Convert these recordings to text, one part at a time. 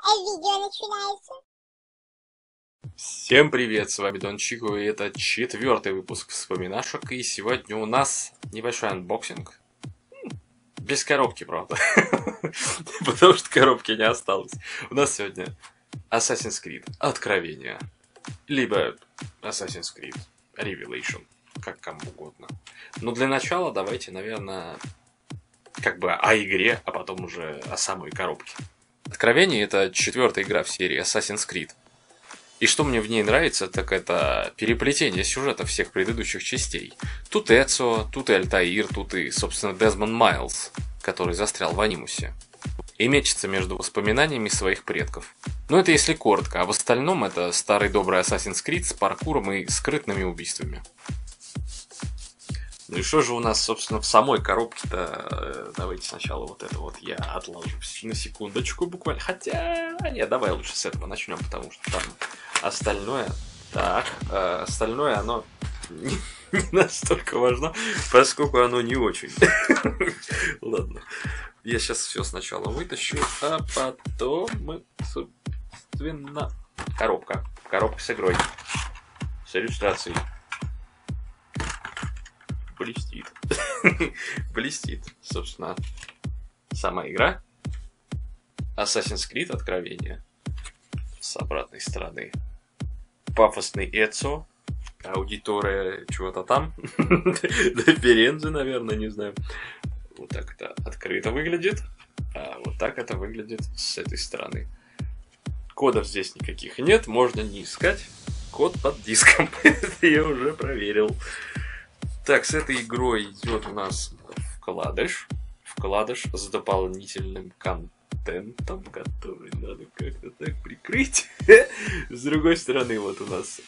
видео начинается. Всем привет, с вами Дон Чико, и это 4-й выпуск вспоминашек, и сегодня у нас небольшой анбоксинг. Без коробки, правда. Потому что коробки не осталось. У нас сегодня Assassin's Creed Откровение. Либо Assassin's Creed Revelation. Как кому угодно. Но для начала давайте, наверное, как бы о игре, а потом уже о самой коробке. Откровение — это 4-я игра в серии Assassin's Creed. И что мне в ней нравится, так это переплетение сюжета всех предыдущих частей. Тут Эцио, тут и Альтаир, тут и, собственно, Дезмонд Майлз, который застрял в Анимусе. И мечется между воспоминаниями своих предков. Но это если коротко, а в остальном это старый добрый Assassin's Creed с паркуром и скрытными убийствами. Ну и что же у нас, собственно, в самой коробке-то? Давайте сначала вот это вот я отложу на секундочку буквально. Хотя, нет, давай лучше с этого начнем, потому что там остальное... Так, остальное оно не настолько важно, поскольку оно не очень. Ладно, я сейчас все сначала вытащу, а потом мы, собственно... Коробка с игрой, с иллюстрацией. Блестит. Блестит, собственно, сама игра. Assassin's Creed Откровение. С обратной стороны пафосный Эцио. Аудитория чего-то там. До Ферензы, наверное, не знаю. Вот так это открыто выглядит. А вот так это выглядит с этой стороны. Кодов здесь никаких нет, можно не искать. Код под диском. Это я уже проверил. Так, с этой игрой идет у нас вкладыш с дополнительным контентом, который надо как-то так прикрыть. С другой стороны, вот у нас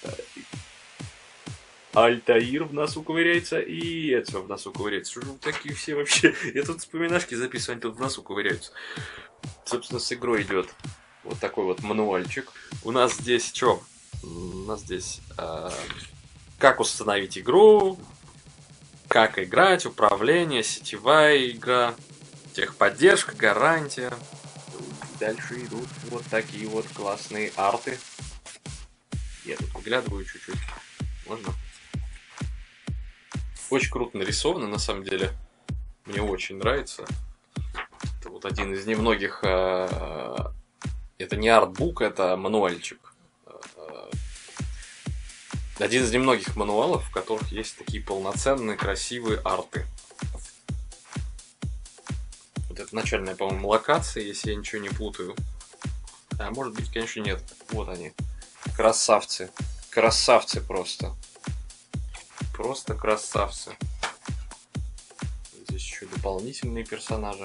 Альтаир в нас уковыряется и Эцио в нас уковыряется. Что же вы такие все вообще? Я тут вспоминашки записываю, они тут в нас уковыряются. Собственно, с игрой идет вот такой вот мануальчик. У нас здесь что? У нас здесь как установить игру, как играть, управление, сетевая игра, техподдержка, гарантия. Дальше идут вот такие вот классные арты. Я тут выглядываю чуть-чуть. Можно? Очень круто нарисовано, на самом деле. Мне очень нравится. Это вот один из немногих... Это не артбук, это мануальчик. Один из немногих мануалов, в которых есть такие полноценные, красивые арты. Вот это начальная, по-моему, локация, если я ничего не путаю. А может быть, конечно, нет. Вот они. Красавцы. Красавцы просто. Просто красавцы. Здесь еще дополнительные персонажи.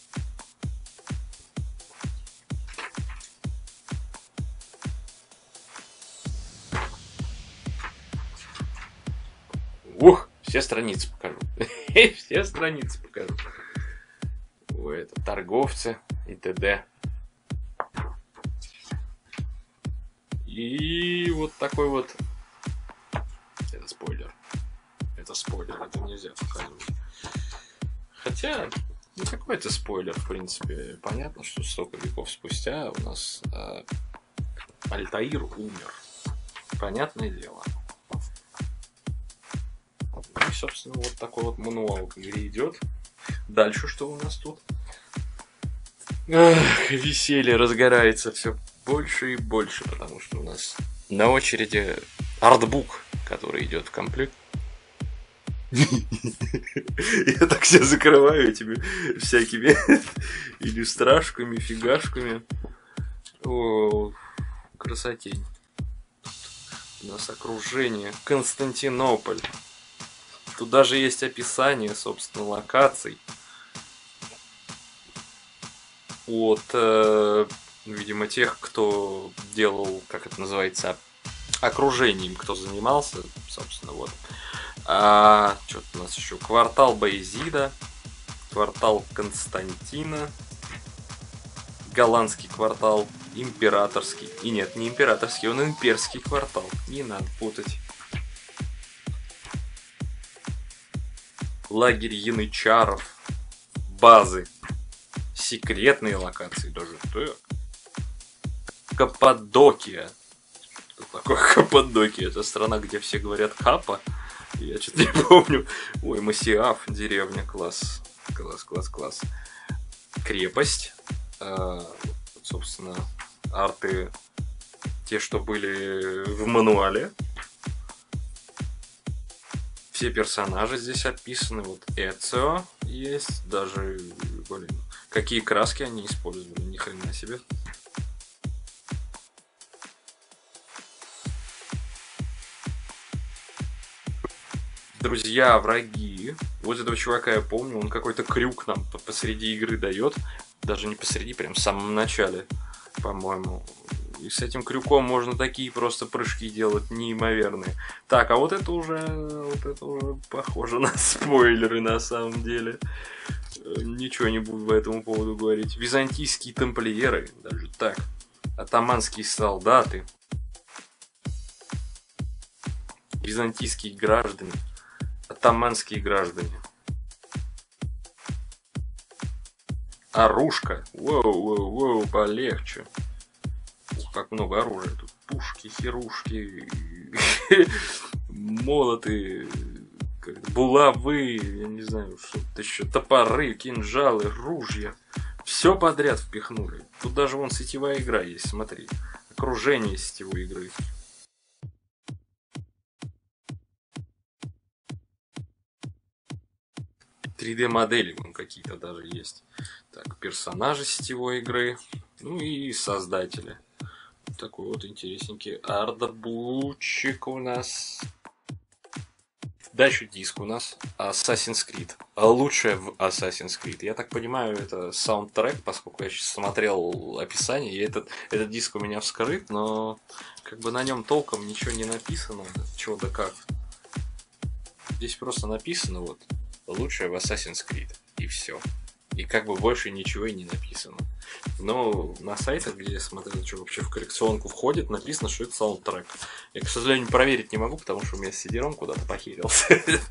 Ух, все страницы покажу. Все страницы покажу. Ой, это торговцы и т.д. И вот такой вот... Это спойлер. Это спойлер, это нельзя показывать. Хотя, ну какой это спойлер, в принципе. Понятно, что столько веков спустя у нас Альтаир умер. Понятное дело. И, собственно, вот такой вот мануал к игре идет. Дальше что у нас тут? Ах, веселье разгорается все больше и больше, потому что у нас на очереди артбук, который идет в комплект. Я так себя закрываю этими всякими иллюстрашками, фигашками. О, красотень. У нас окружение. Константинополь. Тут даже есть описание, собственно, локаций. От, видимо, тех, кто делал, как это называется, окружением, кто занимался, собственно, вот. Что-то у нас еще квартал Баязида, квартал Константина, голландский квартал, императорский. И нет, не императорский, он имперский квартал. Не надо путать. Лагерь янычаров, базы, секретные локации даже. Так. Каппадокия. Что такое Каппадокия? Это страна, где все говорят Капа. Я что-то не помню. Ой, Масиаф, деревня, класс. Класс. Крепость. Собственно, арты, те, что были в мануале. Все персонажи здесь описаны. Вот Эцио есть. Даже, какие краски они использовали. Ни хрена себе. Друзья, враги. Вот этого чувака я помню. Он какой-то крюк нам посреди игры дает. Даже не посреди, прям в самом начале, по-моему. И с этим крюком можно такие просто прыжки делать неимоверные. Так, а вот это уже похоже на спойлеры на самом деле. Ничего не буду по этому поводу говорить. Византийские тамплиеры, даже так. Атаманские солдаты. Византийские граждане. Атаманские граждане. Оружка. Воу, полегче. Как много оружия тут. Пушки, херушки, молоты, булавы, я не знаю, что-то еще, топоры, кинжалы, ружья. Все подряд впихнули. Тут даже вон сетевая игра есть, смотри. Окружение сетевой игры.3D-модели какие-то даже есть. Так, персонажи сетевой игры. Ну и создатели. Такой вот интересненький артбучик у нас. Дальше диск у нас. Assassin's Creed. Лучшее в Assassin's Creed. Я так понимаю, это саундтрек, поскольку я сейчас смотрел описание. И этот диск у меня вскрыт, но как бы на нем толком ничего не написано. Чего да как. Здесь просто написано вот лучшее в Assassin's Creed. И все. И как бы больше ничего и не написано. Но на сайтах, где я смотрел, что вообще в коллекционку входит, написано, что это саундтрек. Я, к сожалению, проверить не могу, потому что у меня CD-ROM куда-то похерился.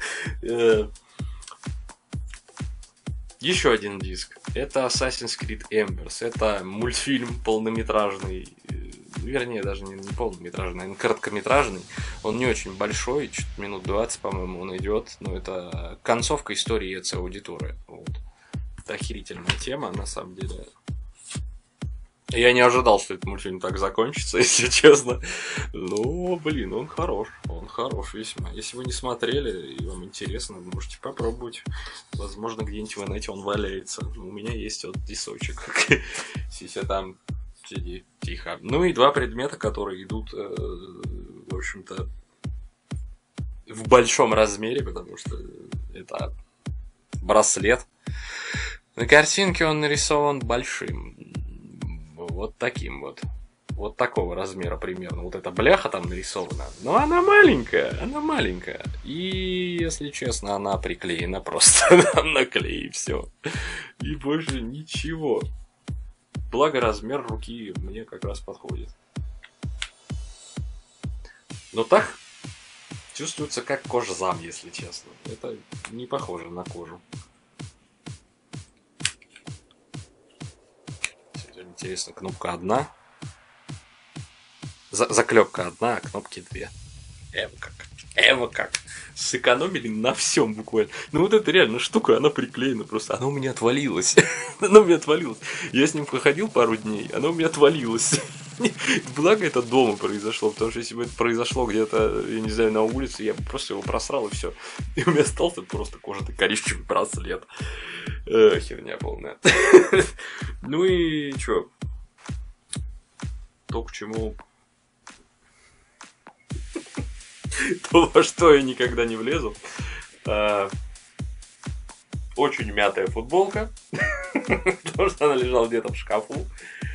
Еще один диск. Это Assassin's Creed Embers. Это мультфильм полнометражный. Вернее, даже не полнометражный, а короткометражный. Он не очень большой, чуть минут 20, по-моему, он идет. Но это концовка истории Эцио Аудиторе. Вот. Это охерительная тема, на самом деле. Я не ожидал, что этот мультфильм так закончится, если честно. Ну, блин, он хорош весьма. Если вы не смотрели и вам интересно, вы можете попробовать. Возможно, где-нибудь в инете он валяется. У меня есть вот дисочек. Сися там, сиди тихо. Ну и два предмета, которые идут, в общем-то, в большом размере, потому что это браслет. На картинке он нарисован большим. Вот таким вот. Вот такого размера примерно. Вот эта бляха там нарисована. Но она маленькая. И, если честно, она приклеена просто там на клей и все. И больше ничего. Благо размер руки мне как раз подходит. Но так чувствуется как кожзам, если честно. Это не похоже на кожу. Интересно, кнопка одна. Заклепка одна, а кнопки две. Эво как. Сэкономили на всем буквально. Ну вот эта реально штука, она приклеена просто. Она у меня отвалилась. Я с ним походил пару дней, она у меня отвалилась. Благо это дома произошло, потому что если бы это произошло где-то, я не знаю, на улице, я бы просто его просрал и все. И у меня остался просто кожаный коричневый браслет. Херня полная. Ну и чё? То, к чему... То, во что я никогда не влезу. Очень мятая футболка. Потому что она лежала где-то в шкафу.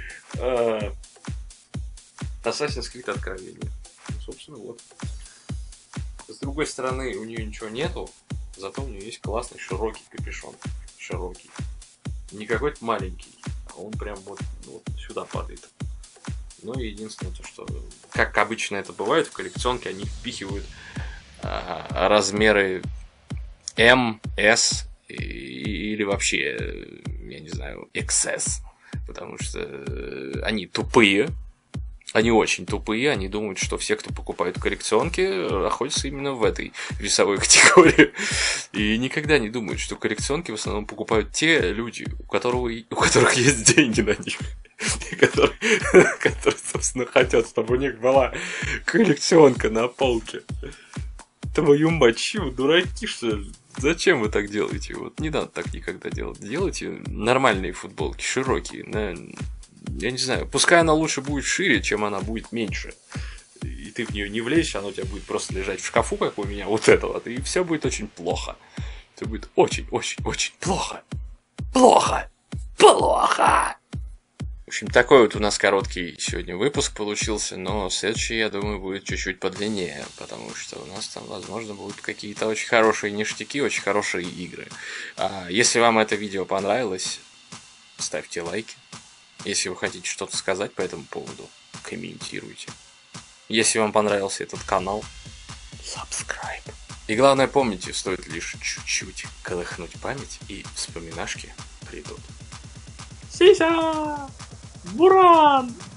Assassin's Creed Откровение. Собственно, вот. С другой стороны, у нее ничего нету, зато у нее есть классный широкий капюшон. Широкий. Не какой-то маленький, а он прям вот сюда падает. Ну и единственное, то, что, как обычно это бывает, в коллекционке они впихивают размеры M, S или вообще, я не знаю, XS. Потому что они тупые. Они очень тупые, они думают, что все, кто покупает коллекционки, находятся именно в этой весовой категории. И никогда не думают, что коллекционки в основном покупают те люди, у которых есть деньги на них. Которые, собственно, хотят, чтобы у них была коллекционка на полке. Твою мать, чего, дураки, что ли? Зачем вы так делаете? Вот не надо так никогда делать. Делайте нормальные футболки, широкие. Я не знаю, пускай она лучше будет шире, чем она будет меньше. И ты в нее не влезешь, она у тебя будет просто лежать в шкафу, как у меня, вот это вот. И все будет очень плохо. Все будет очень-очень-очень плохо. Плохо! Плохо! В общем, такой вот у нас короткий сегодня выпуск получился, но следующий, я думаю, будет чуть-чуть подлиннее, потому что у нас там, возможно, будут какие-то очень хорошие ништяки, очень хорошие игры. Если вам это видео понравилось, ставьте лайки. Если вы хотите что-то сказать по этому поводу, комментируйте. Если вам понравился этот канал, subscribe. И главное, помните, стоит лишь чуть-чуть колыхнуть память, и вспоминашки придут. Сися! Буран!